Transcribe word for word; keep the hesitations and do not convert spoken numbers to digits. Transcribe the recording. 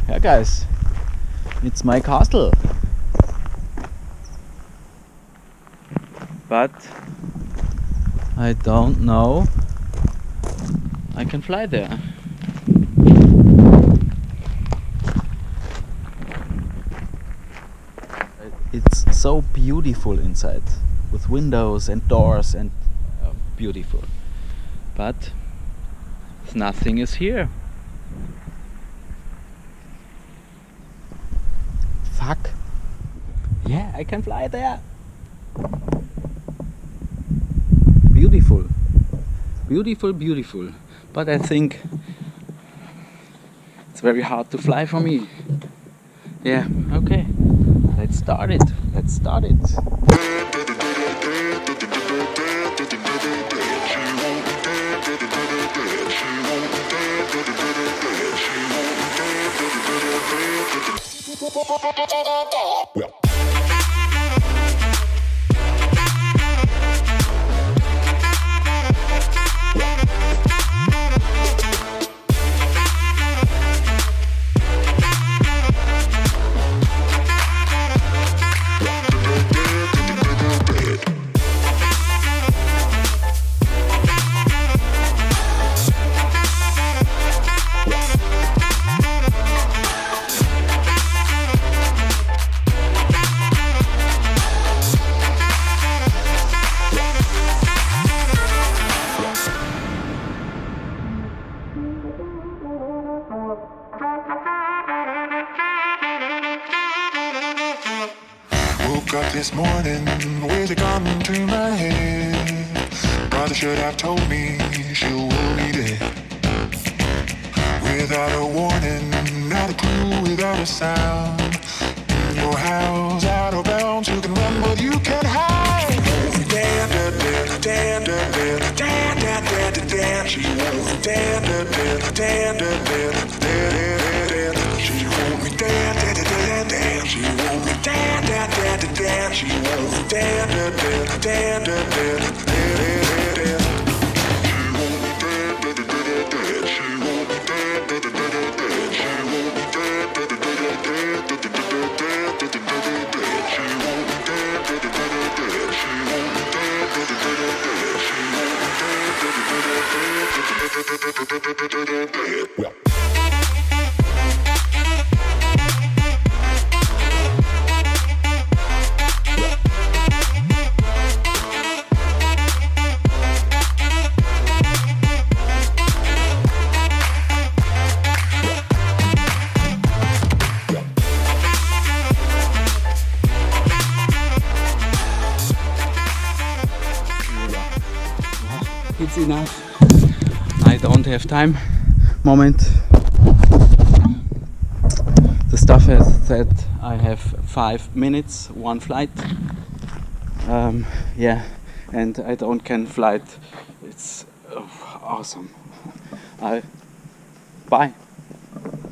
Yeah guys, it's my castle. But I don't know I can fly there. It's so beautiful inside, with windows and doors and uh, beautiful. But nothing is here. Fuck. Yeah, I can fly there. Beautiful. Beautiful, beautiful. But I think it's very hard to fly for me. Yeah, okay. Let's start it. Let's start it. Well. Woke up this morning with a gun to my head. Brother should have told me she will be dead. Without a warning, not a clue, without a sound. In your house, out of bounds, you can run but you can't hide. Dan, dan, dan, dan, dan, dan, dan, dan, dan, dan. She won't dan, dan, dan, dan, dan, dan, dan, dan. She won't be dan, dan, dan, dan. She won't be dan, dan, dan, dan. She won't be dan, dan, dan, dan, dan, dan. Well. It's enough. I don't have time. Moment. The staff has said I have five minutes, one flight. Um, yeah, and I don't can flight. It's uh, awesome. I bye.